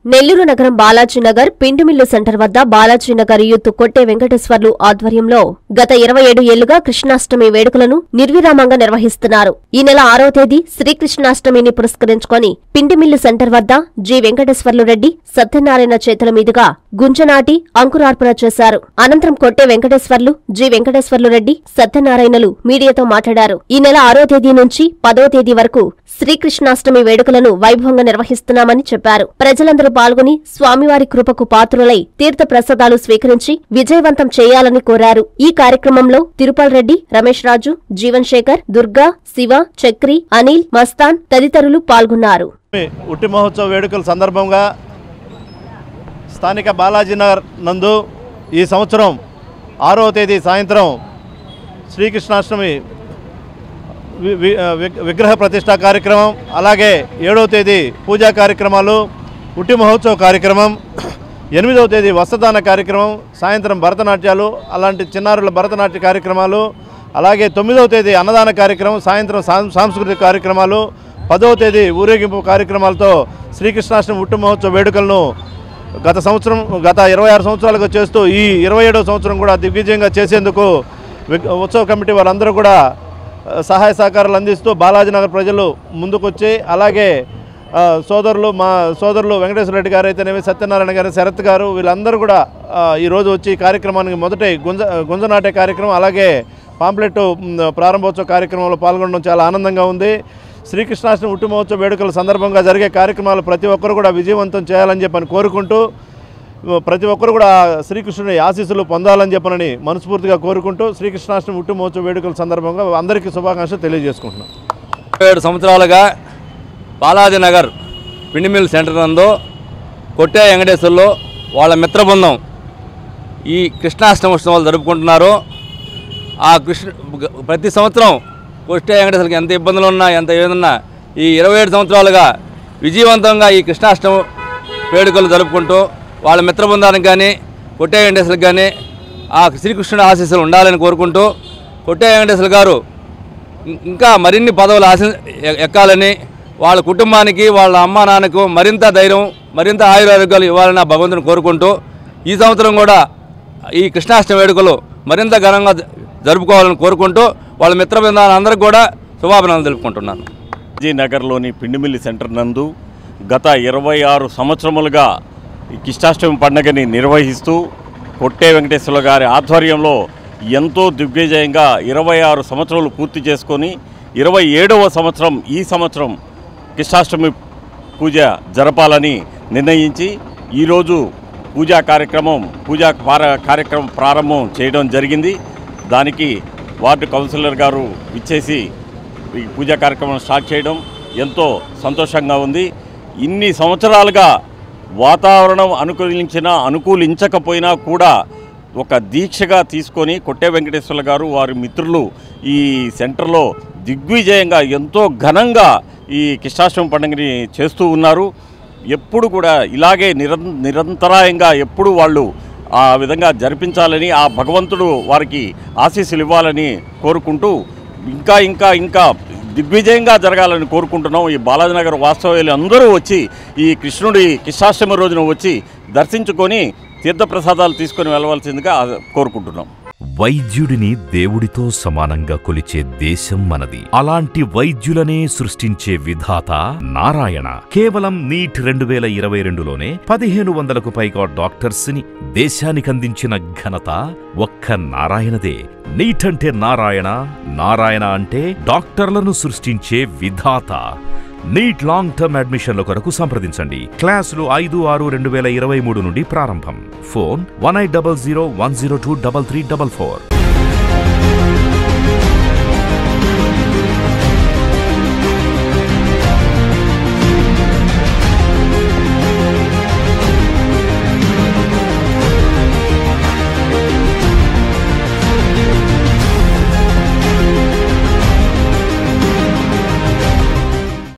నెల్లూరు నగరం బాలాజీనగర్ పిండుమిల్లు సెంటర్ వద్ద బాలాజీనగర్ యూత్ కొట్టే వెంకటేశ్వర్లు ఆధ్వర్యంలో గత 27 ఏళ్లుగా కృష్ణాష్టమి వేడుకలను నిర్విరామంగా నిర్వహిస్తున్నారు. ఈ నెల 6వ తేదీ శ్రీకృష్ణాష్టమిని పురస్కరించుకొని పిండిమిల్లు సెంటర్ వద్ద జి వెంకటేశ్వర్లు రెడ్డి సత్యనారాయణ చేతుల మీదుగా గుంజనాటి అంకురార్పణ చేశారు. అనంతరం కొట్టే వెంకటేశ్వర్లు, జి వెంకటేశ్వర్లు రెడ్డి, సత్యనారాయణలు మీడియాతో మాట్లాడారు. ఈ నెల 6వ తేదీ నుంచి 10వ తేదీ వరకు శ్రీకృష్ణాష్టమి వేడుకలను వైభవంగా నిర్వహిస్తున్నామని చెప్పారు. ప్రజలందరూ పాల్గొని స్వామివారి కృపకు పాత్రులై తీర్థ ప్రసాదాలు స్వీకరించి విజయవంతం చేయాలని కోరారు. ఈ కార్యక్రమంలో తిరుపల్ రెడ్డి, రమేష్ రాజు, జీవన్ శేఖర్, దుర్గా, శివ, చక్రి, అనిల్, మస్తాన్ తదితరులు పాల్గొన్నారు. ఉట్టి మహోత్సవ వేడుకల సందర్భంగా స్థానిక బాలాజీనగర్ నందు ఈ సంవత్సరం 6వ తేదీ సాయంత్రం శ్రీకృష్ణాష్టమి విగ్రహ ప్రతిష్ఠా కార్యక్రమం, అలాగే 7వ తేదీ పూజా కార్యక్రమాలు, ఉట్టి మహోత్సవ కార్యక్రమం, 8వ తేదీ వస్త్రదాన కార్యక్రమం, సాయంత్రం భరతనాట్యాలు, అలాంటి చిన్నారుల భరతనాట్య కార్యక్రమాలు, అలాగే 9వ తేదీ అన్నదాన కార్యక్రమం, సాయంత్రం సాంస్కృతిక కార్యక్రమాలు, 10వ తేదీ ఊరేగింపు కార్యక్రమాలతో శ్రీకృష్ణాష్టమి ఉట్టి మహోత్సవ వేడుకలను గత 26 సంవత్సరాలుగా చేస్తూ ఈ 27వ సంవత్సరం కూడా దిగ్విజయంగా చేసేందుకు ఉత్సవ కమిటీ వారందరూ కూడా సహాయ సహకారాలు అందిస్తూ బాలాజీనగర్ ప్రజలు ముందుకొచ్చి, అలాగే మా సోదరులు వెంకటేశ్వర రెడ్డి గారు అయితేనేమి, సత్యనారాయణ గారు, శరత్ గారు, వీళ్ళందరూ కూడా ఈరోజు వచ్చి కార్యక్రమానికి మొదటి గుంజనాటే కార్యక్రమం, అలాగే పాంప్లెట్ ప్రారంభోత్సవ కార్యక్రమంలో పాల్గొనడం చాలా ఆనందంగా ఉంది. శ్రీకృష్ణాష్టమి ఉట్టి మహోత్సవ వేడుకల సందర్భంగా జరిగే కార్యక్రమాలు ప్రతి ఒక్కరు కూడా విజయవంతం చేయాలని చెప్పని కోరుకుంటూ, ప్రతి ఒక్కరు కూడా శ్రీకృష్ణుని ఆశీస్సులు పొందాలని చెప్పనని మనస్ఫూర్తిగా కోరుకుంటూ శ్రీకృష్ణాష్టమి ఉట్టి మహోత్సవ వేడుకల సందర్భంగా అందరికీ శుభాకాంక్షలు తెలియజేసుకుంటున్నాం. 7 సంవత్సరాలుగా బాలాజీనగర్ పిండిమిల్ సెంటర్ నందు కొట్టే వెంకటేశ్వర్లు వాళ్ళ మిత్ర బృందం ఈ కృష్ణాష్టమి ఉత్సవాలు జరుపుకుంటున్నారు. ప్రతి సంవత్సరం కొట్టే వెంకటేశ్వర్లకి ఎంత ఇబ్బందులు ఉన్నా, ఎంత ఏదన్నా ఈ 27 సంవత్సరాలుగా విజయవంతంగా ఈ కృష్ణాష్టమి వేడుకలు జరుపుకుంటూ వాళ్ళ మిత్ర బృందానికి కానీ, కొట్టే వెంకటేశ్వర్లకు కానీ ఆ శ్రీకృష్ణుడి ఆశీస్సులు ఉండాలని కోరుకుంటూ, కొట్టే వెంకటేశ్వర గారు ఇంకా మరిన్ని పదవులు ఎక్కాలని, వాళ్ళ కుటుంబానికి, వాళ్ళ అమ్మా నాన్నకు మరింత ధైర్యం, మరింత ఆయురారోగ్యాలు ఇవ్వాలని భగవంతుని కోరుకుంటూ, ఈ సంవత్సరం కూడా ఈ కృష్ణాష్టమి వేడుకలు మరింత ఘనంగా జరుపుకోవాలని కోరుకుంటూ వాళ్ళ మిత్ర బృందాలందరికీ కూడా శుభాభినందనలు తెలుపుకుంటున్నాను. బాలాజీనగర్లోని పిండిమిల్లి సెంటర్ నందు గత 26 సంవత్సరములుగా ఈ కృష్ణాష్టమి పండుగని నిర్వహిస్తూ కొట్టే వెంకటేశ్వర గారి ఆధ్వర్యంలో ఎంతో దిగ్విజయంగా 26 సంవత్సరాలు పూర్తి చేసుకొని 27వ సంవత్సరం ఈ సంవత్సరం కృష్ణాష్టమి పూజ జరపాలని నిర్ణయించి ఈరోజు పూజా కార్యక్రమం ప్రారంభం చేయడం జరిగింది. దానికి వార్డు కౌన్సిలర్ గారు ఇచ్చేసి ఈ పూజా కార్యక్రమం స్టార్ట్ చేయడం ఎంతో సంతోషంగా ఉంది. ఇన్ని సంవత్సరాలుగా వాతావరణం అనుకూలించకపోయినా కూడా ఒక దీక్షగా తీసుకొని కొట్టే వెంకటేశ్వర గారు వారి మిత్రులు ఈ సెంటర్లో దిగ్విజయంగా ఎంతో ఘనంగా ఈ కృష్ణాష్టమి పండుగని చేస్తూ ఉన్నారు. ఎప్పుడు కూడా ఇలాగే నిరంతరాయంగా ఎప్పుడు వాళ్ళు ఆ విధంగా జరిపించాలని, ఆ భగవంతుడు వారికి ఆశీస్సులు ఇవ్వాలని కోరుకుంటూ ఇంకా దిగ్విజయంగా జరగాలని కోరుకుంటున్నాం. ఈ బాలాజీనగర్ వాస్తవ్యులు అందరూ వచ్చి ఈ కృష్ణాష్టమి రోజున వచ్చి దర్శించుకొని తీర్థప్రసాదాలు తీసుకొని వెళ్ళవలసిందిగా కోరుకుంటున్నాం. వైద్యుడిని దేవుడితో సమానంగా కొలిచే దేశం మనది. అలాంటి వైద్యులనే సృష్టించే విధాత నారాయణ. కేవలం నీట్ 2022లోనే 1500కు పైగా డాక్టర్స్ ని దేశానికందించిన ఘనత ఒక్క నారాయణదే. నీట్ అంటే నారాయణ, నారాయణ అంటే డాక్టర్లను సృష్టించే విధాత. నీట్ లాంగ్ టర్మ్ అడ్మిషన్ల కొరకు సంప్రదించండి. క్లాసులు 5/6/2023 నుండి ప్రారంభం. ఫోన్ 1800 102 3344.